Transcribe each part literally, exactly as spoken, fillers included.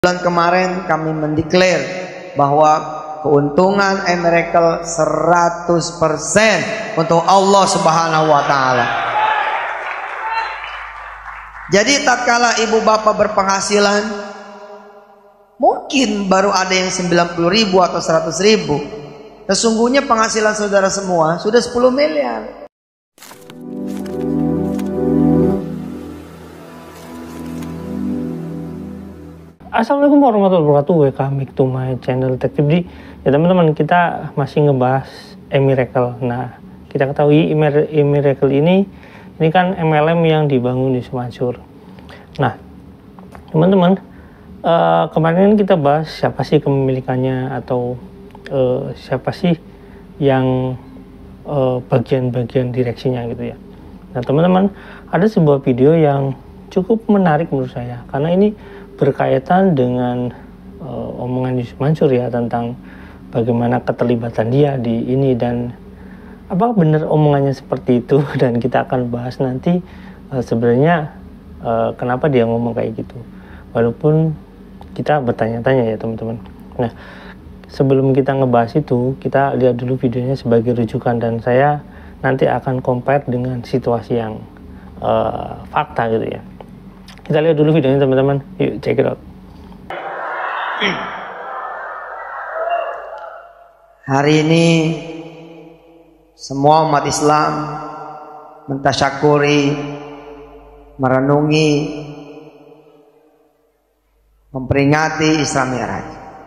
Bulan kemarin kami mendeklar bahwa keuntungan e-miracle seratus persen untuk Allah Subhanahu wa taala. Jadi tatkala ibu bapak berpenghasilan mungkin baru ada yang sembilan puluh ribu atau seratus ribu, sesungguhnya penghasilan saudara semua sudah sepuluh miliar. Assalamualaikum warahmatullahi wabarakatuh. Welcome back to my channel Tech Tips. Ya teman-teman, kita masih ngebahas e-miracle. Nah, kita ketahui e-miracle ini ini kan M L M yang dibangun di Mansur. Nah, teman-teman, uh, kemarin kita bahas siapa sih kepemilikannya atau uh, siapa sih yang bagian-bagian uh, direksinya gitu ya. Nah, teman-teman, ada sebuah video yang cukup menarik menurut saya karena ini berkaitan dengan uh, omongan Yusuf Mansur ya tentang bagaimana keterlibatan dia di ini dan apakah benar omongannya seperti itu, dan kita akan bahas nanti uh, sebenarnya uh, kenapa dia ngomong kayak gitu, walaupun kita bertanya-tanya ya teman-teman. Nah, sebelum kita ngebahas itu, kita lihat dulu videonya sebagai rujukan dan saya nanti akan compare dengan situasi yang uh, fakta gitu ya. Kita lihat dulu videonya teman-teman, yuk check it out. Hari ini semua umat Islam mentasyakuri, merenungi, memperingati Isra Mi'raj.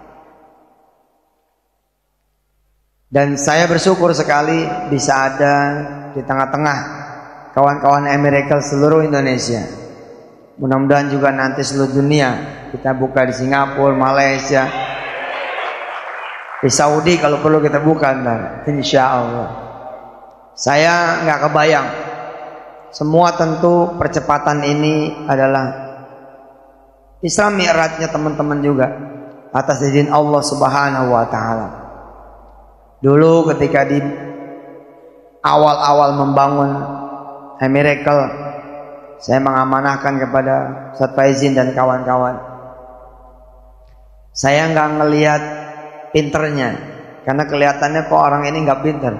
Dan saya bersyukur sekali bisa ada di tengah-tengah kawan-kawan e-miracle seluruh Indonesia. Mudah-mudahan juga nanti seluruh dunia kita buka di Singapura, Malaysia, di Saudi kalau perlu kita buka, nah, insya Allah. Saya nggak kebayang. Semua tentu percepatan ini adalah Isra Mi'rajnya teman-teman juga atas izin Allah Subhanahu wa taala. Dulu ketika di awal-awal membangun e-miracle, saya mengamanahkan kepada Ustaz Faizin dan kawan-kawan. Saya nggak ngelihat pinternya, karena kelihatannya kok orang ini nggak pinter.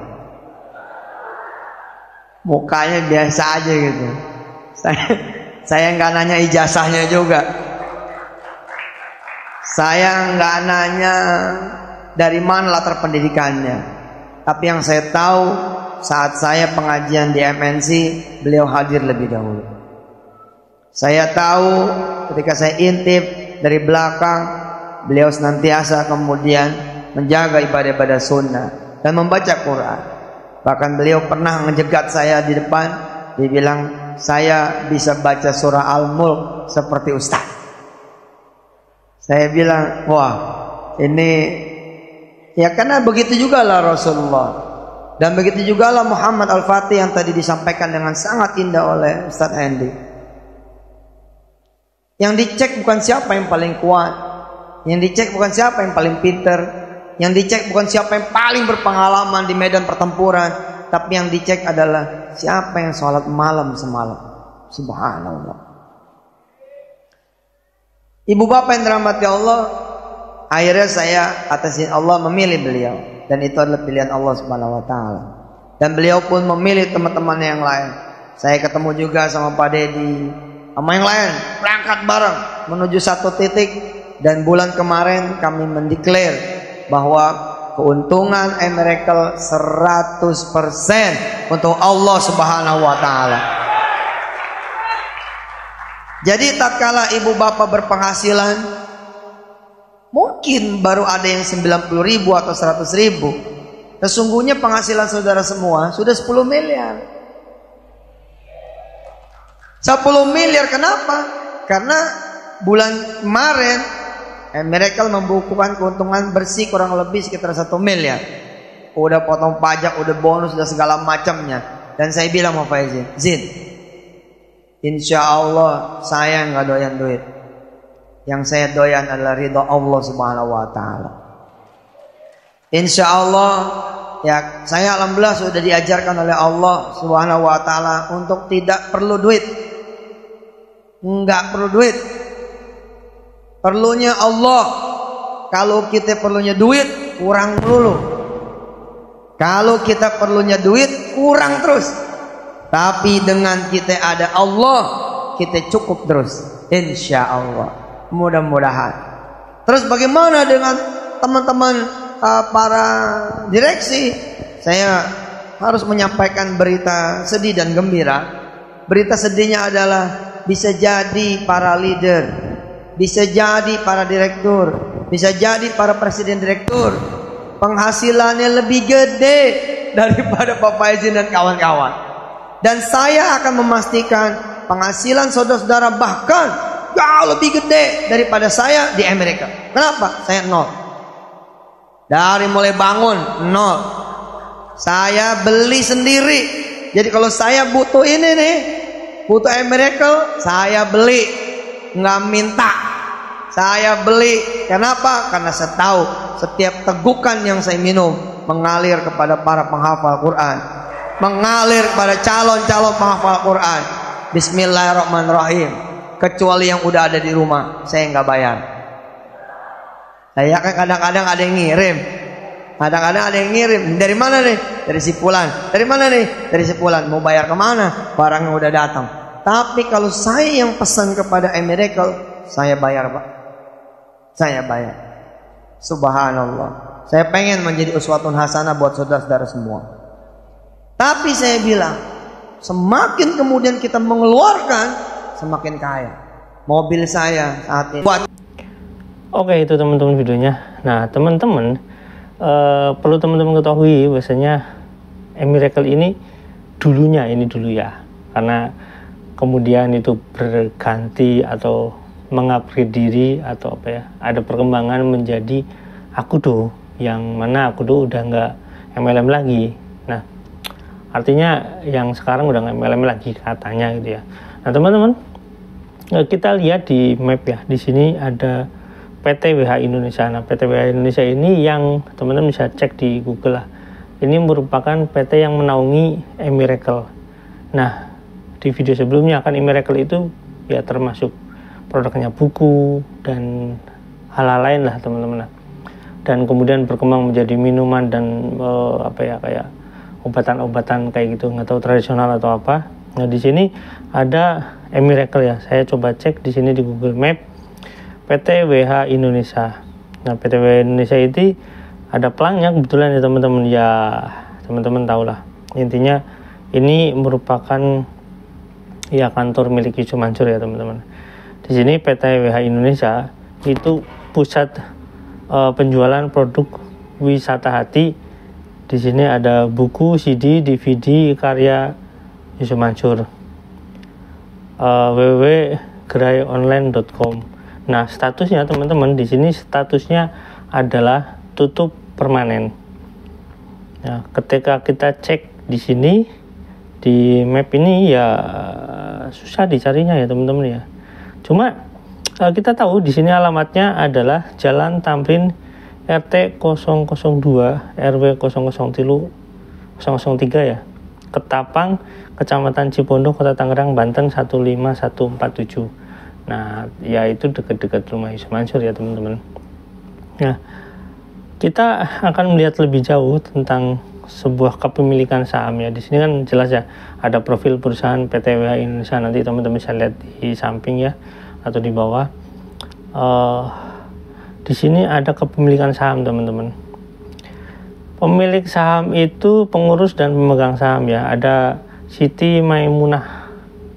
Mukanya biasa aja gitu. Saya saya nggak nanya ijazahnya juga. Saya nggak nanya dari mana latar pendidikannya. Tapi yang saya tahu, saat saya pengajian di M N C, beliau hadir lebih dahulu. Saya tahu ketika saya intip dari belakang, beliau senantiasa kemudian menjaga ibadah-ibadah sunnah dan membaca Quran. Bahkan beliau pernah menjegat saya di depan, dia bilang saya bisa baca surah Al-Mulk seperti Ustaz. Saya bilang, wah ini ya karena begitu juga lah Rasulullah, dan begitu juga lah Muhammad Al-Fatih yang tadi disampaikan dengan sangat indah oleh Ustaz Hendy. Yang dicek bukan siapa yang paling kuat, yang dicek bukan siapa yang paling pinter, yang dicek bukan siapa yang paling berpengalaman di medan pertempuran, tapi yang dicek adalah siapa yang sholat malam semalam. Subhanallah. Ibu bapak yang dirahmati Allah, akhirnya saya atas izin Allah memilih beliau, dan itu adalah pilihan Allah Subhanahu wa taala. Dan beliau pun memilih teman-teman yang lain. Saya ketemu juga sama Pak Dedi, sama yang lain, berangkat bareng menuju satu titik. Dan bulan kemarin kami mendeklar bahwa keuntungan e-miracle seratus persen untuk Allah Subhanahu wa taala. Jadi tatkala ibu bapak berpenghasilan mungkin baru ada yang sembilan puluh ribu atau seratus ribu, sesungguhnya penghasilan saudara semua sudah sepuluh miliar. sepuluh miliar kenapa? Karena bulan kemarin e-miracle membukukan keuntungan bersih kurang lebih sekitar satu miliar. Udah potong pajak, udah bonus, udah segala macamnya. Dan saya bilang sama Faizin, Zin, insya Allah saya nggak doyan duit. Yang saya doyan adalah ridha Allah Subhanahu wa taala. Insya Allah ya, saya alhamdulillah sudah diajarkan oleh Allah Subhanahu wa taala untuk tidak perlu duit. Nggak perlu duit. perlunya Allah. Kalau kita perlunya duit, kurang melulu. Kalau kita perlunya duit, kurang terus. Tapi dengan kita ada Allah, kita cukup terus, insya Allah. Mudah-mudahan. Terus bagaimana dengan teman-teman uh, para direksi? Saya harus menyampaikan berita sedih dan gembira. Berita sedihnya adalah bisa jadi para leader, bisa jadi para direktur, bisa jadi para presiden direktur penghasilannya lebih gede daripada Bapak Izin dan kawan-kawan. Dan saya akan memastikan penghasilan saudara-saudara bahkan jauh lebih gede daripada saya di Amerika. Kenapa? Saya nol. Dari mulai bangun nol. Saya beli sendiri. Jadi kalau saya butuh ini nih, butuh Amerika, saya beli, nggak minta. Saya beli. Kenapa? Karena saya tahu setiap tegukan yang saya minum mengalir kepada para penghafal Quran, mengalir kepada calon-calon penghafal Quran. Bismillahirrahmanirrahim. Kecuali yang udah ada di rumah, saya nggak bayar. Saya kan kadang-kadang ada yang ngirim, kadang-kadang ada yang ngirim. Dari mana nih? Dari si Fulan. Dari mana nih? Dari si Fulan. Mau bayar kemana? Barangnya udah datang. Tapi kalau saya yang pesan kepada Amerika, saya bayar, Pak. Saya bayar. Subhanallah. Saya pengen menjadi uswatun hasanah buat saudara-saudara semua. Tapi saya bilang, semakin kemudian kita mengeluarkan, semakin kaya. Mobil saya saat ini buat. Oke, itu teman-teman videonya. Nah, teman-teman uh, perlu teman-teman ketahui bahwasanya Miracle ini dulunya ini dulu ya. Karena kemudian itu berganti atau mengupgrade diri atau apa ya, ada perkembangan menjadi Akudo, yang mana Akudo udah nggak M L M lagi. Nah, artinya yang sekarang udah nggak M L M lagi katanya gitu ya. Nah teman-teman, kita lihat di map ya, di sini ada P T W H Indonesia. Nah P T W H Indonesia ini yang teman-teman bisa cek di Google lah. Ini merupakan P T yang menaungi Miracle. Nah di video sebelumnya kan Miracle itu ya termasuk produknya buku dan hal-hal lain lah teman-teman. Dan kemudian berkembang menjadi minuman dan uh, apa ya kayak obatan-obatan kayak gitu, nggak tahu tradisional atau apa. Nah di sini ada Miracle ya. Saya coba cek di sini di Google Map P T W H Indonesia. Nah P T W H Indonesia itu ada pelangnya kebetulan ya teman-teman ya, teman-teman tahu lah. Intinya ini merupakan ya kantor milik Yusuf Mansur ya teman-teman. Di sini P T W H Indonesia itu pusat uh, penjualan produk wisata hati. Di sini ada buku, C D, D V D karya Yusuf Mansur. Uh, w w w titik gerai online titik com. Nah, statusnya teman-teman di sini statusnya adalah tutup permanen. Nah, ketika kita cek di sini di map ini ya susah dicarinya ya teman-teman ya. Cuma uh, kita tahu di sini alamatnya adalah Jalan Tamrin R T nol nol dua R W nol nol tiga ya. Ketapang, Kecamatan Cipondo, Kota Tangerang, Banten satu lima satu empat tujuh. Nah, ya itu dekat-dekat rumah Yusuf Mansur ya teman-teman. Nah, kita akan melihat lebih jauh tentang sebuah kepemilikan saham ya. Di sini kan jelas ya ada profil perusahaan P T W H Indonesia, nanti teman-teman bisa lihat di samping ya atau di bawah. Uh, di sini ada kepemilikan saham teman-teman. Pemilik saham itu pengurus dan pemegang saham ya. Ada Siti Maimunah.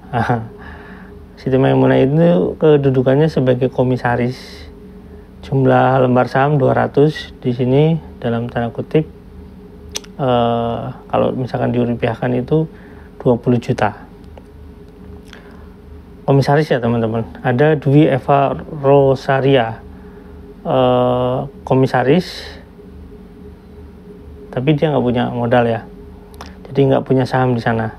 Siti Maimunah itu kedudukannya sebagai komisaris. Jumlah lembar saham dua ratus di sini dalam tanda kutip. Uh, kalau misalkan dirupiahkan itu dua puluh juta. Komisaris ya teman-teman. Ada Dwi Eva Rosaria, uh, komisaris, tapi dia nggak punya modal ya, jadi nggak punya saham di sana.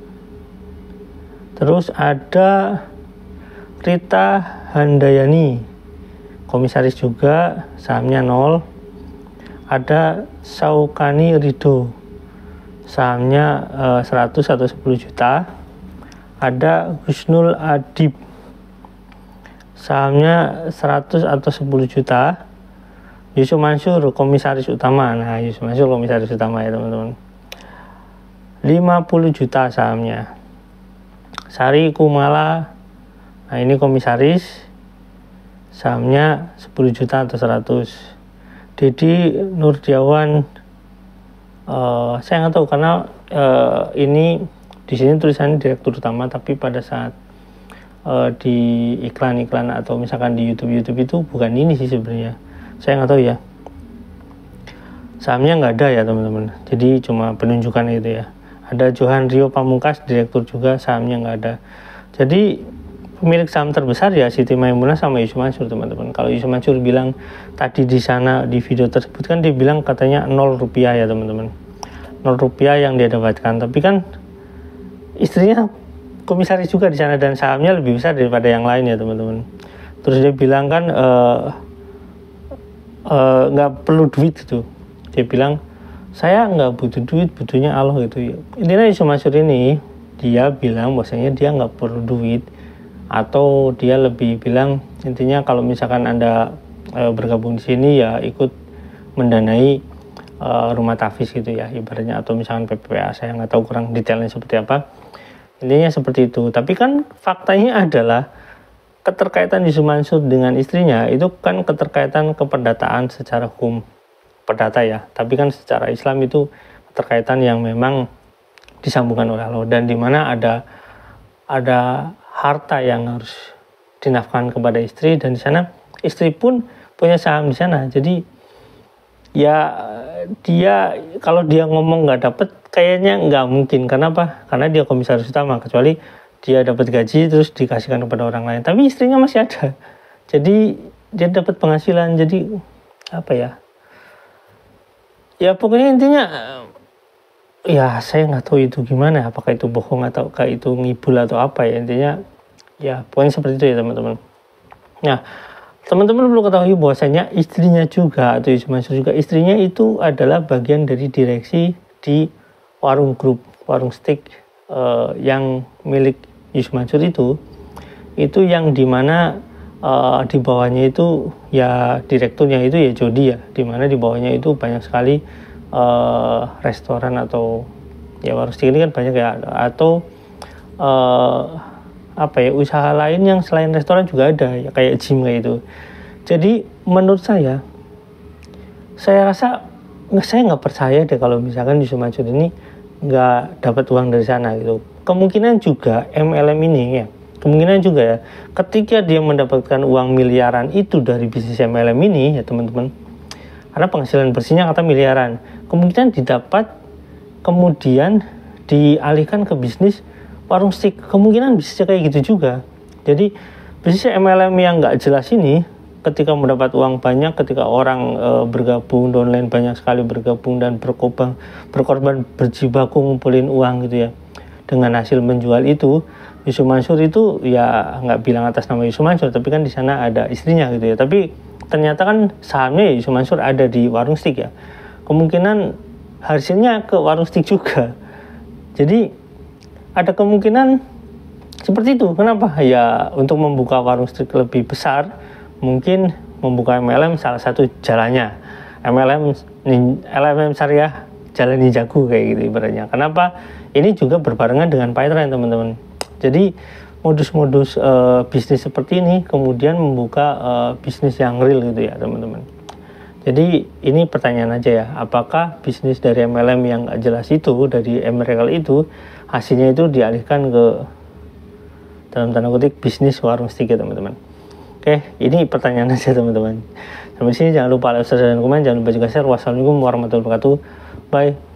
Terus ada Rita Handayani, komisaris juga, sahamnya nol. Ada Saukani Rido, sahamnya uh, seratus atau sepuluh juta. Ada Husnul Adib, sahamnya seratus atau sepuluh juta. Yusuf Mansur komisaris utama. Nah, Yusuf Mansur komisaris utama ya teman-teman. lima puluh juta sahamnya. Sari Kumala, nah ini komisaris, sahamnya sepuluh juta atau seratus. Dedi Nurdiawan, uh, saya nggak tahu karena uh, ini di sini tulisannya direktur utama, tapi pada saat uh, di iklan-iklan atau misalkan di YouTube-YouTube itu bukan ini sih sebenarnya. Saya nggak tahu ya. Sahamnya nggak ada ya teman-teman. Jadi cuma penunjukan itu ya. Ada Johan Rio Pamungkas, direktur juga, sahamnya nggak ada. Jadi pemilik saham terbesar ya Siti Maimunah sama Yusuf Mansur teman-teman. Kalau Yusuf Mansur bilang tadi di sana di video tersebut kan dia bilang katanya nol rupiah ya teman-teman. Nol rupiah yang dia dapatkan. Tapi kan istrinya komisaris juga di sana dan sahamnya lebih besar daripada yang lain ya teman-teman. Terus dia bilang kan uh, nggak uh, perlu duit gitu. Dia bilang saya nggak butuh duit, butuhnya Allah gitu. Intinya Yusuf Mansur ini dia bilang bahwasanya dia nggak perlu duit, atau dia lebih bilang intinya kalau misalkan anda e, bergabung di sini ya ikut mendanai e, rumah tahfiz gitu ya ibaratnya, atau misalkan P P A, saya nggak tahu kurang detailnya seperti apa. Intinya seperti itu. Tapi kan faktanya adalah keterkaitan Yusuf Mansur dengan istrinya itu kan keterkaitan keperdataan secara hukum perdata ya, tapi kan secara Islam itu keterkaitan yang memang disambungkan oleh Allah, dan di mana ada ada harta yang harus dinafkahkan kepada istri, dan di sana istri pun punya saham di sana. Jadi ya dia kalau dia ngomong nggak dapet kayaknya nggak mungkin. Kenapa? Karena dia komisaris utama, kecuali dia dapat gaji terus dikasihkan kepada orang lain. Tapi istrinya masih ada. Jadi dia dapat penghasilan. Jadi apa ya? Ya pokoknya intinya ya saya nggak tahu itu gimana. Apakah itu bohong atau apakah itu ngibul atau apa ya. Intinya ya pokoknya seperti itu ya teman-teman. Nah teman-teman perlu ketahui bahwasanya istrinya juga atau Yusuf Mansur juga istrinya itu adalah bagian dari direksi di warung grup, warung steak uh, yang milik Yusuf Mansur itu, itu yang dimana uh, di bawahnya itu ya direkturnya itu ya Jody ya, dimana di bawahnya itu banyak sekali uh, restoran atau ya warung steak ini kan banyak ya, atau uh, apa ya usaha lain yang selain restoran juga ada ya, kayak gym kayak itu. Jadi menurut saya, saya rasa saya nggak percaya deh kalau misalkan Yusuf Mansur ini nggak dapat uang dari sana gitu. Kemungkinan juga M L M ini ya, kemungkinan juga ya ketika dia mendapatkan uang miliaran itu dari bisnis M L M ini ya teman-teman, karena penghasilan bersihnya kata miliaran, kemungkinan didapat kemudian dialihkan ke bisnis warung steak, kemungkinan bisa kayak gitu juga. Jadi bisnis M L M yang nggak jelas ini ketika mendapat uang banyak, ketika orang e, bergabung downline banyak sekali bergabung dan berkorban berkorban berjibaku ngumpulin uang gitu ya, dengan hasil menjual itu Yusuf Mansur itu ya nggak bilang atas nama Yusuf Mansur, tapi kan di sana ada istrinya gitu ya. Tapi ternyata kan sahamnya Yusuf Mansur ada di warung steak ya, kemungkinan hasilnya ke warung steak juga. Jadi ada kemungkinan seperti itu. Kenapa? Ya untuk membuka warung steak lebih besar, mungkin membuka M L M salah satu jalannya. M L M L M M Syariah Jalan Nijaku kayak gitu ibaratnya. Kenapa? Ini juga berbarengan dengan pipeline teman-teman. Jadi modus-modus uh, bisnis seperti ini kemudian membuka uh, bisnis yang real gitu ya teman-teman. Jadi ini pertanyaan aja ya, apakah bisnis dari M L M yang gak jelas itu, dari Miracle itu, hasilnya itu dialihkan ke dalam tanda kutip bisnis warung steak ya teman-teman. Oke, ini pertanyaan aja teman-teman. Sampai sini jangan lupa like, subscribe, dan komen, jangan lupa juga share. Wassalamualaikum warahmatullahi wabarakatuh. Bye.